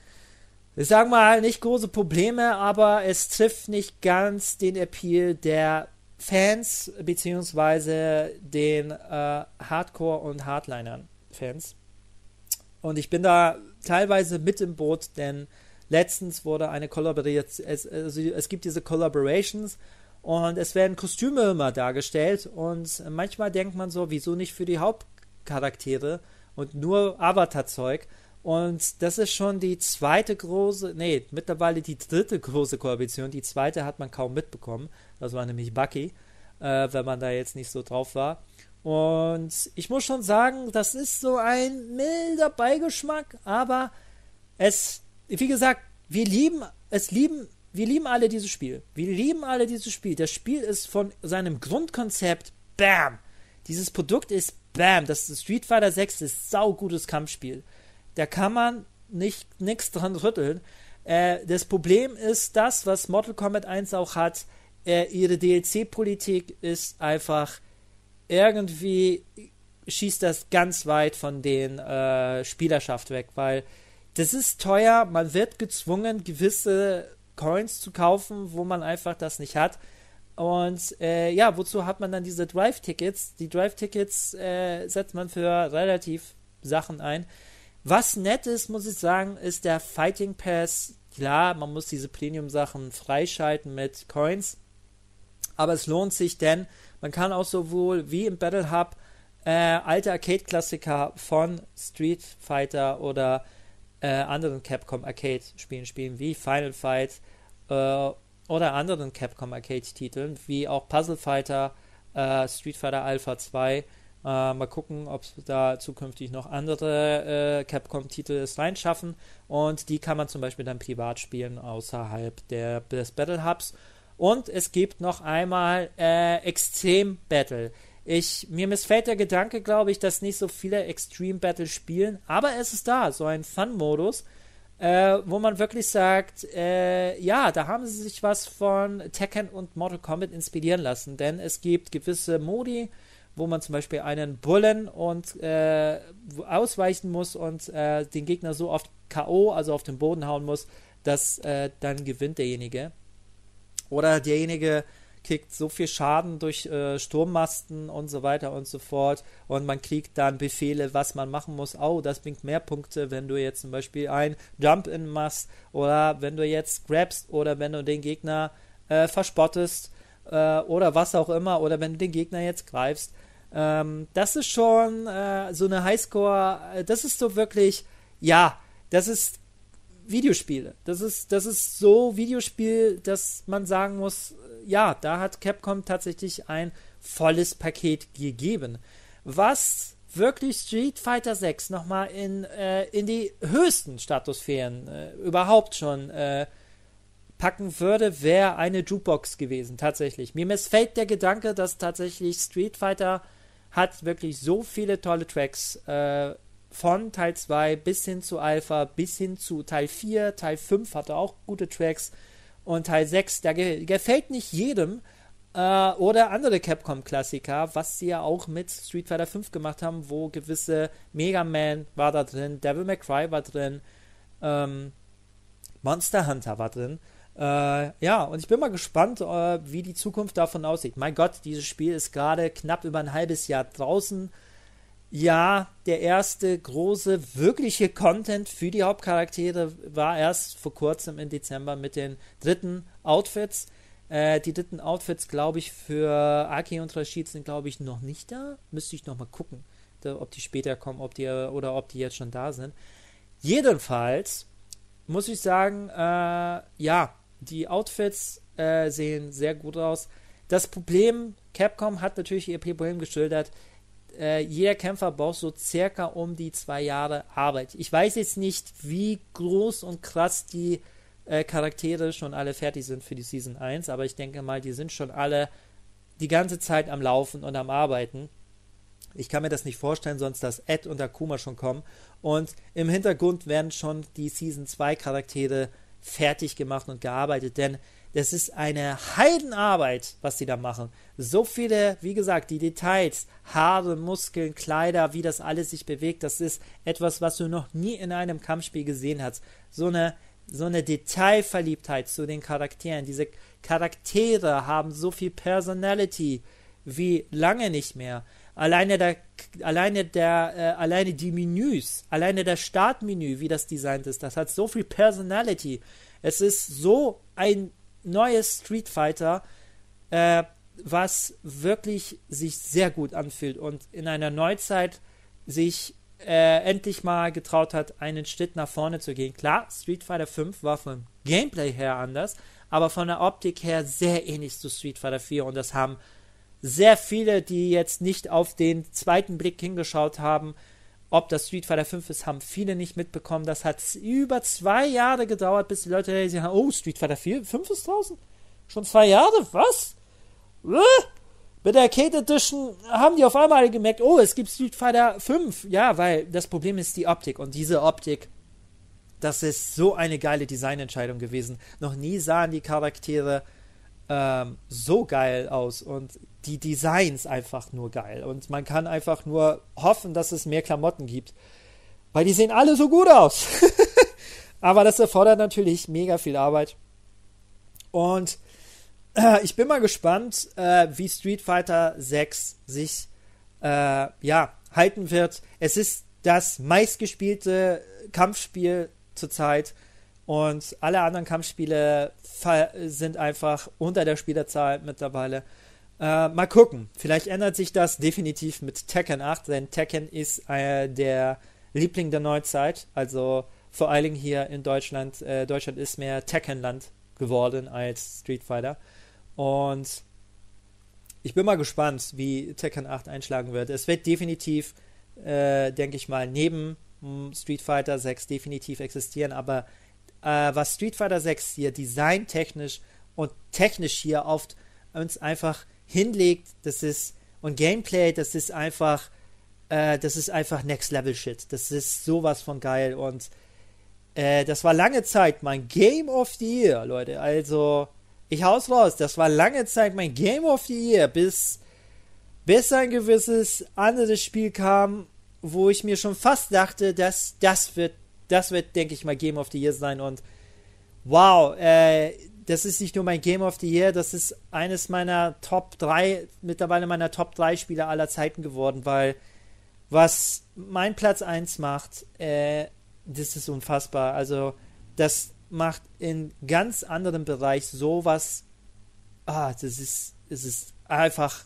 ich sag mal, nicht große Probleme, aber es trifft nicht ganz den Appeal der Fans, beziehungsweise den äh, Hardcore- und Hardliner-Fans. Und ich bin da teilweise mit im Boot, denn letztens wurde eine Kollaboration, es, also es gibt diese Collaborations und es werden Kostüme immer dargestellt und manchmal denkt man so, wieso nicht für die Hauptcharaktere und nur Avatar-Zeug. Und das ist schon die zweite große, nee, mittlerweile die dritte große Kollaboration. Die zweite hat man kaum mitbekommen. Das war nämlich Bucky, äh, wenn man da jetzt nicht so drauf war. Und ich muss schon sagen, das ist so ein milder Beigeschmack, aber es, wie gesagt, wir lieben, es lieben, wir lieben alle dieses Spiel. Wir lieben alle dieses Spiel. Das Spiel ist von seinem Grundkonzept, bam! Dieses Produkt ist, bam! Das Street Fighter sechs ist ein saugutes Kampfspiel. Da kann man nicht nichts dran rütteln. Äh, das Problem ist das, was Mortal Kombat eins auch hat. Äh, ihre D L C-Politik ist einfach irgendwie schießt das ganz weit von den äh, Spielerschaft weg, weil das ist teuer. Man wird gezwungen, gewisse Coins zu kaufen, wo man einfach das nicht hat. Und äh, ja, wozu hat man dann diese Drive-Tickets? Die Drive-Tickets äh, setzt man für relativ Sachen ein. Was nett ist, muss ich sagen, ist der Fighting Pass. Klar, man muss diese Premium-Sachen freischalten mit Coins, aber es lohnt sich, denn man kann auch sowohl wie im Battle Hub äh, alte Arcade-Klassiker von Street Fighter oder äh, anderen Capcom Arcade-Spielen spielen, wie Final Fight äh, oder anderen Capcom Arcade-Titeln, wie auch Puzzle Fighter, äh, Street Fighter Alpha zwei. Uh, mal gucken, ob da zukünftig noch andere äh, Capcom-Titel es reinschaffen. Und die kann man zum Beispiel dann privat spielen, außerhalb der, des Battle Hubs. Und es gibt noch einmal äh, Extreme Battle. Ich, mir missfällt der Gedanke, glaube ich, dass nicht so viele Extreme Battle spielen. Aber es ist da, so ein Fun-Modus, äh, wo man wirklich sagt, äh, ja, da haben sie sich was von Tekken und Mortal Kombat inspirieren lassen. Denn es gibt gewisse Modi, wo man zum Beispiel einen Bullen und äh, ausweichen muss und äh, den Gegner so oft K O, also auf den Boden hauen muss, dass äh, dann gewinnt derjenige. Oder derjenige kriegt so viel Schaden durch äh, Sturmmasten und so weiter und so fort und man kriegt dann Befehle, was man machen muss. Oh, das bringt mehr Punkte, wenn du jetzt zum Beispiel ein Jump-In machst oder wenn du jetzt grabst oder wenn du den Gegner äh, verspottest äh, oder was auch immer oder wenn du den Gegner jetzt greifst. Ähm, das ist schon äh, so eine Highscore, äh, das ist so wirklich, ja, das ist Videospiele. Das ist, das ist so Videospiel, dass man sagen muss, ja, da hat Capcom tatsächlich ein volles Paket gegeben. Was wirklich Street Fighter sechs nochmal in, äh, in die höchsten Stratosphären äh, überhaupt schon äh, packen würde, wäre eine Jukebox gewesen, tatsächlich. Mir missfällt der Gedanke, dass tatsächlich Street Fighter hat wirklich so viele tolle Tracks, äh, von Teil zwei bis hin zu Alpha, bis hin zu Teil vier, Teil fünf hatte auch gute Tracks und Teil sechs, der ge- gefällt nicht jedem, äh, oder andere Capcom-Klassiker, was sie ja auch mit Street Fighter fünf gemacht haben, wo gewisse Mega Man war da drin, Devil May Cry war drin, ähm, Monster Hunter war drin. Äh, ja, und ich bin mal gespannt, äh, wie die Zukunft davon aussieht. Mein Gott, dieses Spiel ist gerade knapp über ein halbes Jahr draußen. Ja, der erste große, wirkliche Content für die Hauptcharaktere war erst vor kurzem im Dezember mit den dritten Outfits. Äh, die dritten Outfits, glaube ich, für Aki und Rashid sind, glaube ich, noch nicht da. Müsste ich noch mal gucken, da, ob die später kommen, ob die oder ob die jetzt schon da sind. Jedenfalls muss ich sagen, äh, ja, die Outfits äh, sehen sehr gut aus. Das Problem, Capcom hat natürlich ihr Problem geschildert, äh, jeder Kämpfer braucht so circa um die zwei Jahre Arbeit. Ich weiß jetzt nicht, wie groß und krass die äh, Charaktere schon alle fertig sind für die Season eins, aber ich denke mal, die sind schon alle die ganze Zeit am Laufen und am Arbeiten. Ich kann mir das nicht vorstellen, sonst dass Ed und Akuma schon kommen. Und im Hintergrund werden schon die Season zwei Charaktere fertig gemacht und gearbeitet, denn das ist eine Heidenarbeit, was die da machen. So viele, wie gesagt, die Details, Haare, Muskeln, Kleider, wie das alles sich bewegt, das ist etwas, was du noch nie in einem Kampfspiel gesehen hast. So eine, so eine Detailverliebtheit zu den Charakteren. Diese Charaktere haben so viel Personality wie lange nicht mehr. Alleine der, alleine der, äh, alleine die Menüs, alleine das Startmenü, wie das designt ist, das hat so viel Personality. Es ist so ein neues Street Fighter, äh, was wirklich sich sehr gut anfühlt und in einer Neuzeit sich äh, endlich mal getraut hat, einen Schritt nach vorne zu gehen. Klar, Street Fighter fünf war vom Gameplay her anders, aber von der Optik her sehr ähnlich zu Street Fighter vier und das haben sehr viele, die jetzt nicht auf den zweiten Blick hingeschaut haben, ob das Street Fighter fünf ist, haben viele nicht mitbekommen. Das hat über zwei Jahre gedauert, bis die Leute realisieren, oh, Street Fighter vier, fünf ist draußen? Schon zwei Jahre? Was? Äh? Mit der Arcade Edition haben die auf einmal gemerkt, oh, es gibt Street Fighter fünf. Ja, weil das Problem ist die Optik. Und diese Optik, das ist so eine geile Designentscheidung gewesen. Noch nie sahen die Charaktere ähm, so geil aus. Und die Designs einfach nur geil. Und man kann einfach nur hoffen, dass es mehr Klamotten gibt. Weil die sehen alle so gut aus. Aber das erfordert natürlich mega viel Arbeit. Und äh, ich bin mal gespannt, äh, wie Street Fighter sechs sich äh, ja, halten wird. Es ist das meistgespielte Kampfspiel zurzeit. Und alle anderen Kampfspiele sind einfach unter der Spielerzahl mittlerweile. Äh, mal gucken. Vielleicht ändert sich das definitiv mit Tekken acht, denn Tekken ist äh, der Liebling der Neuzeit. Also vor allen Dingen hier in Deutschland. Äh, Deutschland ist mehr Tekken-Land geworden als Street Fighter. Und ich bin mal gespannt, wie Tekken acht einschlagen wird. Es wird definitiv, äh, denke ich mal, neben mh, Street Fighter sechs definitiv existieren. Aber äh, was Street Fighter sechs hier designtechnisch und technisch hier oft uns einfach hinlegt, das ist, und Gameplay, das ist einfach, äh, das ist einfach Next Level Shit. Das ist sowas von geil und äh, das war lange Zeit mein Game of the Year, Leute. Also, ich hau's raus, das war lange Zeit mein Game of the Year, bis, bis ein gewisses anderes Spiel kam, wo ich mir schon fast dachte, dass das wird, das wird, denke ich mal, Game of the Year sein und wow, äh, das ist nicht nur mein Game of the Year, das ist eines meiner Top drei, mittlerweile meiner Top drei Spiele aller Zeiten geworden, weil was mein Platz eins macht, äh, das ist unfassbar. Also, das macht in ganz anderem Bereich sowas, ah, das ist, es ist einfach,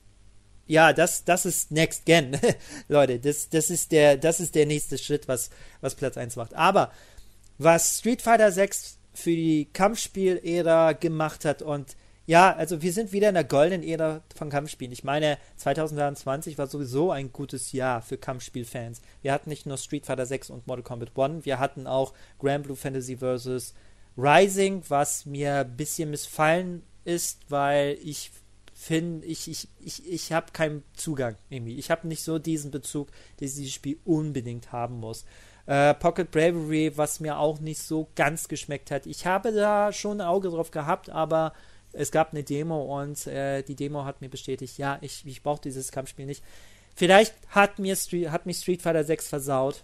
ja, das, das ist Next Gen, Leute, das, das ist der, das ist der nächste Schritt, was, was Platz eins macht. Aber, was Street Fighter sechs für die Kampfspiel-Ära gemacht hat und ja, also wir sind wieder in der goldenen Ära von Kampfspielen. Ich meine, zwanzig dreiundzwanzig war sowieso ein gutes Jahr für Kampfspielfans. Wir hatten nicht nur Street Fighter sechs und Mortal Kombat eins, wir hatten auch Grand Blue Fantasy versus. Rising, was mir ein bisschen missfallen ist, weil ich finde, ich, ich, ich, ich habe keinen Zugang irgendwie. Ich habe nicht so diesen Bezug, den dieses Spiel unbedingt haben muss. Äh, Pocket Bravery, was mir auch nicht so ganz geschmeckt hat. Ich habe da schon ein Auge drauf gehabt, aber es gab eine Demo und äh, die Demo hat mir bestätigt, ja, ich, ich brauche dieses Kampfspiel nicht. Vielleicht hat, mir Street, hat mich Street Fighter sechs versaut.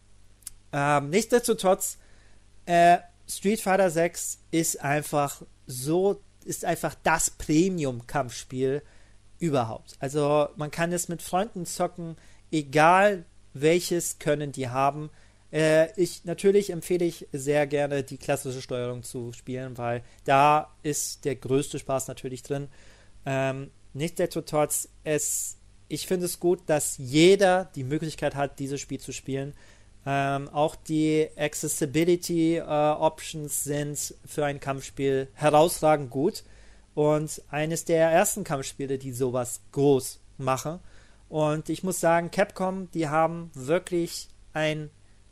Ähm, nichtsdestotrotz, äh, Street Fighter sechs ist einfach so, ist einfach das Premium-Kampfspiel überhaupt. Also man kann es mit Freunden zocken, egal welches Können die haben. Äh, ich, natürlich empfehle ich sehr gerne die klassische Steuerung zu spielen, weil da ist der größte Spaß natürlich drin. Ähm, nichtsdestotrotz, es, ich finde es gut, dass jeder die Möglichkeit hat, dieses Spiel zu spielen. Ähm, auch die Accessibility äh, Options sind für ein Kampfspiel herausragend gut und eines der ersten Kampfspiele, die sowas groß machen. Und ich muss sagen, Capcom, die haben wirklich ein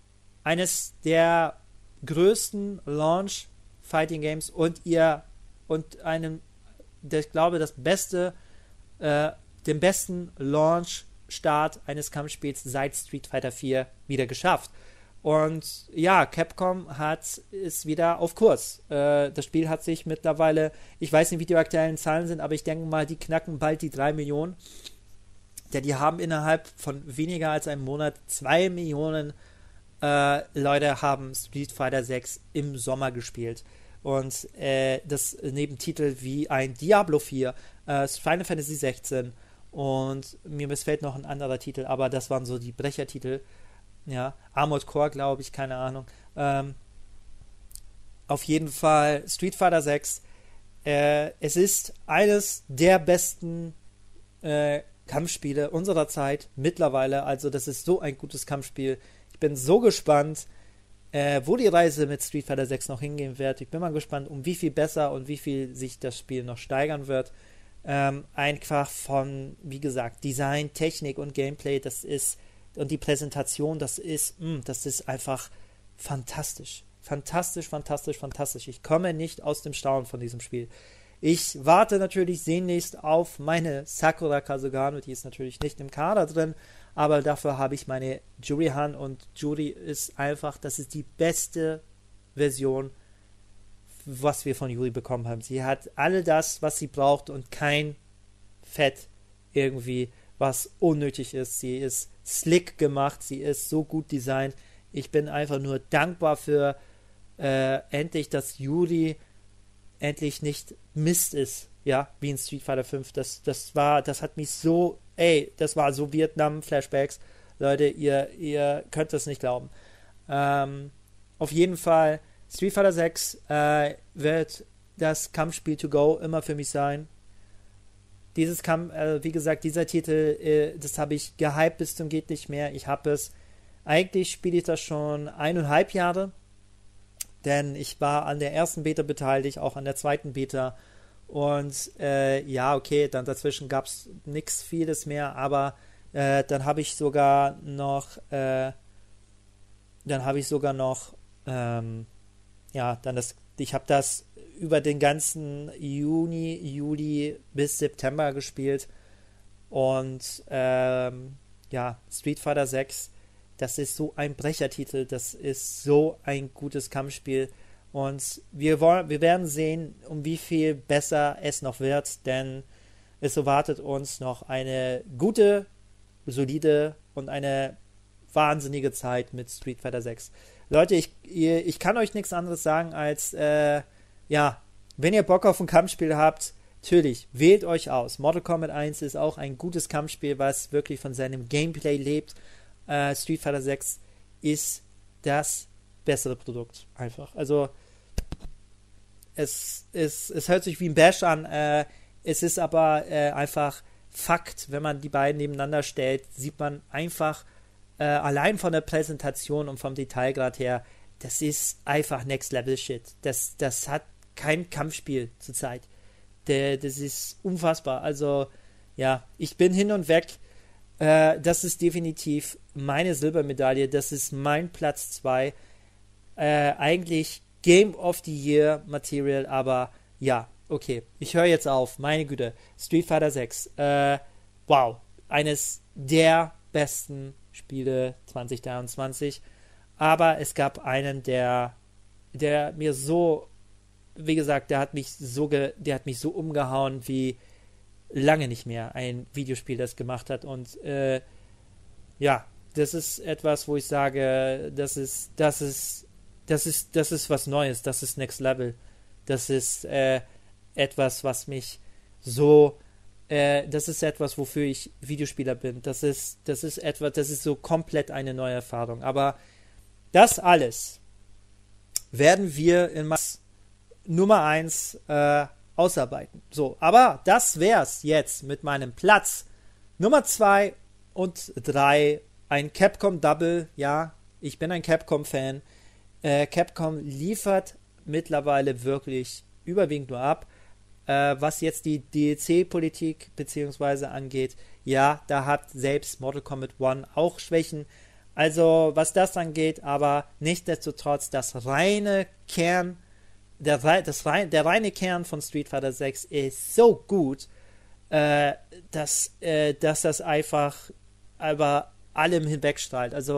eines der größten Launch Fighting Games und ihr und einem, der, ich glaube, das beste, äh, den besten Launch Start eines Kampfspiels seit Street Fighter vier wieder geschafft. Und ja, Capcom hat ist wieder auf Kurs. Äh, das Spiel hat sich mittlerweile, ich weiß nicht, wie die aktuellen Zahlen sind, aber ich denke mal, die knacken bald die drei Millionen. Denn die haben innerhalb von weniger als einem Monat zwei Millionen äh, Leute haben Street Fighter sechs im Sommer gespielt. Und äh, das neben Titel wie ein Diablo vier, äh, Final Fantasy sechzehn und mir missfällt noch ein anderer Titel, aber das waren so die Brechertitel. Ja, Armored Core, glaube ich, keine Ahnung. Ähm, auf jeden Fall Street Fighter sechs. Äh, es ist eines der besten äh, Kampfspiele unserer Zeit mittlerweile. Also das ist so ein gutes Kampfspiel. Ich bin so gespannt, äh, wo die Reise mit Street Fighter sechs noch hingehen wird. Ich bin mal gespannt, um wie viel besser und wie viel sich das Spiel noch steigern wird. Ähm, einfach von, wie gesagt, Design, Technik und Gameplay, das ist und die Präsentation, das ist, mh, das ist einfach fantastisch. Fantastisch, fantastisch, fantastisch. Ich komme nicht aus dem Staunen von diesem Spiel. Ich warte natürlich sehnlichst auf meine Sakura Kazugano, die ist natürlich nicht im Kader drin, aber dafür habe ich meine Juri Han und Juri ist einfach, das ist die beste Version, was wir von Juri bekommen haben. Sie hat alle das, was sie braucht und kein Fett irgendwie, was unnötig ist. Sie ist slick gemacht, sie ist so gut designt. Ich bin einfach nur dankbar für äh, endlich, dass Juri endlich nicht Mist ist, ja, wie in Street Fighter fünf. Das, das war, das hat mich so, ey, das war so Vietnam-Flashbacks. Leute, ihr, ihr könnt das nicht glauben. Ähm, auf jeden Fall, Street Fighter sechs äh, wird das Kampfspiel to go immer für mich sein. Dieses Kampf, äh, wie gesagt, dieser Titel, äh, das habe ich gehypt bis zum geht nicht mehr. Ich habe es, eigentlich spiele ich das schon eineinhalb Jahre, denn ich war an der ersten Beta beteiligt, auch an der zweiten Beta und äh, ja, okay, dann dazwischen gab es nichts vieles mehr, aber äh, dann habe ich sogar noch äh, dann habe ich sogar noch ähm, ja, dann das, ich habe das über den ganzen Juni, Juli bis September gespielt und ähm, ja, Street Fighter sechs, das ist so ein Brechertitel, das ist so ein gutes Kampfspiel und wir, wollen, wir werden sehen, um wie viel besser es noch wird, denn es erwartet uns noch eine gute, solide und eine wahnsinnige Zeit mit Street Fighter sechs. Leute, ich, ihr, ich kann euch nichts anderes sagen als, äh, ja, wenn ihr Bock auf ein Kampfspiel habt, natürlich, wählt euch aus. Mortal Kombat eins ist auch ein gutes Kampfspiel, was wirklich von seinem Gameplay lebt. Äh, Street Fighter sechs ist das bessere Produkt, einfach. Also, es, es, es hört sich wie ein Bash an, äh, es ist aber äh, einfach Fakt, wenn man die beiden nebeneinander stellt, sieht man einfach, äh, allein von der Präsentation und vom Detailgrad her, das ist einfach Next Level Shit. Das, das hat kein Kampfspiel zurzeit. Der, das ist unfassbar. Also, ja, ich bin hin und weg. Äh, das ist definitiv meine Silbermedaille. Das ist mein Platz zwei. Äh, eigentlich Game of the Year Material, aber ja, okay. Ich höre jetzt auf. Meine Güte. Street Fighter sechs. Äh, wow. Eines der besten Spiele zwanzig dreiundzwanzig. Aber es gab einen, der, der mir so, wie gesagt, der hat mich so, ge, der hat mich so umgehauen wie lange nicht mehr ein Videospiel das gemacht hat. Und äh, ja, das ist etwas, wo ich sage, das ist, das ist, das ist, das ist was Neues. Das ist Next Level. Das ist äh, etwas, was mich so Äh, das ist etwas, wofür ich Videospieler bin. Das ist, das ist etwas, das ist so komplett eine neue Erfahrung. Aber das alles werden wir in Nummer eins äh, ausarbeiten. So, aber das wär's jetzt mit meinem Platz Nummer zwei und drei. Ein Capcom Double. Ja, ich bin ein Capcom-Fan. Äh, Capcom liefert mittlerweile wirklich überwiegend nur ab. Was jetzt die D L C-Politik beziehungsweise angeht, ja, da hat selbst Mortal Kombat eins auch Schwächen. Also, was das angeht, aber nichtsdestotrotz, das reine Kern, der, das rein, der reine Kern von Street Fighter sechs ist so gut, äh, dass, äh, dass das einfach über allem hinwegstrahlt. Also,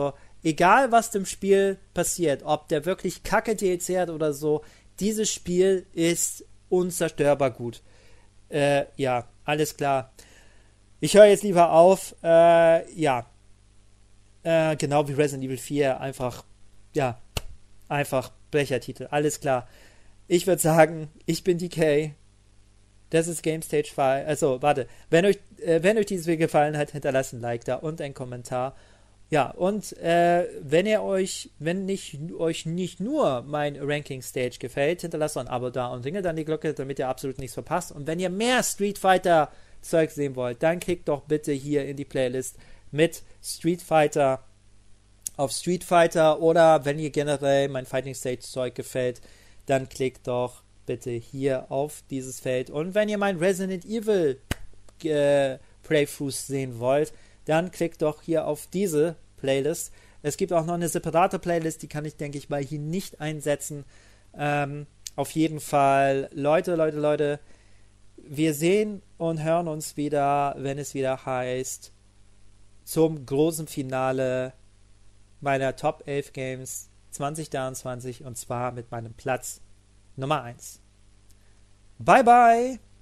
egal was dem Spiel passiert, ob der wirklich kacke D L C hat oder so, dieses Spiel ist unzerstörbar gut. Äh, ja, alles klar. Ich höre jetzt lieber auf. Äh, ja. Äh, genau wie Resident Evil vier. Einfach, ja, einfach Brechertitel. Alles klar. Ich würde sagen, ich bin D K. Das ist Game Stage fünf. Also, warte. Wenn euch, äh, wenn euch dieses Video gefallen hat, hinterlasst ein Like da und einen Kommentar. Ja, und äh, wenn ihr euch, wenn nicht, euch nicht nur mein Ranking Stage gefällt, hinterlasst ein Abo da und klingelt dann die Glocke, damit ihr absolut nichts verpasst. Und wenn ihr mehr Street Fighter Zeug sehen wollt, dann klickt doch bitte hier in die Playlist mit Street Fighter auf Street Fighter, oder wenn ihr generell mein Fighting Stage Zeug gefällt, dann klickt doch bitte hier auf dieses Feld. Und wenn ihr mein Resident Evil äh, Playthroughs sehen wollt, dann klickt doch hier auf diese Playlist. Es gibt auch noch eine separate Playlist, die kann ich, denke ich mal, hier nicht einsetzen. Ähm, auf jeden Fall, Leute, Leute, Leute, wir sehen und hören uns wieder, wenn es wieder heißt, zum großen Finale meiner Top elf Games zwanzig dreiundzwanzig, und zwar mit meinem Platz Nummer eins. Bye, bye!